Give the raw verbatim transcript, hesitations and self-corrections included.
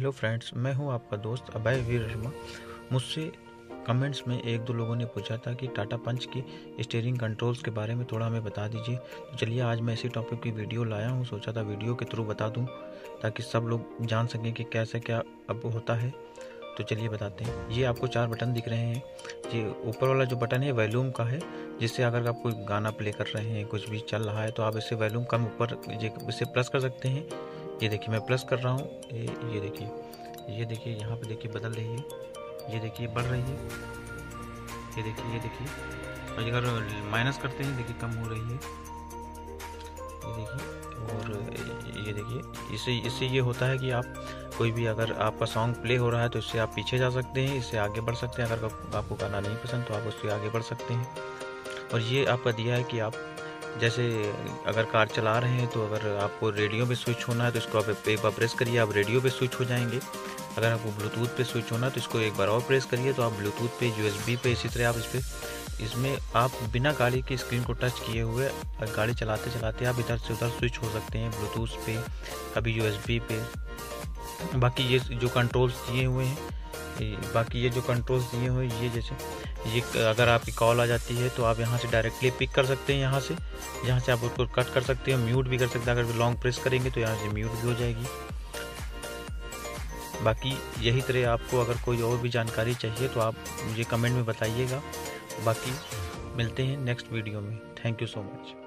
Hello friends, मैं हूं आपका दोस्त अभय वीर शर्मा। मुझसे कमेंट्स में एक दो लोगों ने पूछा था कि टाटा पंच की स्टीयरिंग कंट्रोल्स के बारे में थोड़ा हमें बता दीजिए। तो चलिए आज मैं इसी टॉपिक की वीडियो लाया हूं। सोचा था वीडियो के थ्रू बता दूं ताकि सब लोग जान सकें कि कैसे क्या अब होता है। तो चलिए बताते हैं। ये आपको चार बटन दिख रहे हैं। ये ऊपर वाला जो बटन है वॉल्यूम का है, जिससे अगर आप कोई गाना प्ले कर रहे हैं, कुछ भी चल रहा है, तो आप इससे वॉल्यूम कम ऊपर इसे प्रेस कर सकते हैं। ये देखिए मैं प्रेस कर रहा हूँ। ये ये देखिए ये देखिए यहाँ पे देखिए बदल रही है। ये देखिए बढ़ रही है। ये देखिए ये देखिए और अगर माइनस करते हैं देखिए कम हो रही है। ये देखिए और ये देखिए इससे इससे ये होता है कि आप कोई भी अगर आपका सॉन्ग प्ले हो रहा है तो इससे आप पीछे जा सकते हैं, इससे आगे बढ़ सकते हैं। अगर आपको गाना नहीं पसंद तो आप उससे आगे बढ़ सकते हैं। और ये आपका दिया है कि आप जैसे अगर कार चला रहे हैं तो अगर आपको रेडियो पे स्विच होना है तो इसको आप एक बार प्रेस करिए, आप रेडियो पे स्विच हो जाएंगे। अगर आपको ब्लूटूथ पे स्विच होना है तो इसको एक बार और प्रेस करिए तो आप ब्लूटूथ पे, यूएसबी पे, इसी तरह आप इस पर इसमें आप बिना गाड़ी की स्क्रीन को टच किए हुए गाड़ी चलाते चलाते आप इधर से उधर स्विच हो सकते हैं, ब्लूटूथ पे, कभी यूएसबी पे। बाकी ये जो कंट्रोल्स दिए हुए हैं बाकी ये जो कंट्रोल्स दिए हुए ये जैसे ये अगर आपकी कॉल आ जाती है तो आप यहाँ से डायरेक्टली पिक कर सकते हैं। यहाँ से यहाँ से आप उसको कट कर सकते हैं, म्यूट भी कर सकते हैं। अगर लॉन्ग प्रेस करेंगे तो यहाँ से म्यूट भी हो जाएगी। बाकी यही तरह आपको अगर कोई और भी जानकारी चाहिए तो आप मुझे कमेंट में बताइएगा। बाकी मिलते हैं नेक्स्ट वीडियो में। Thank you so much.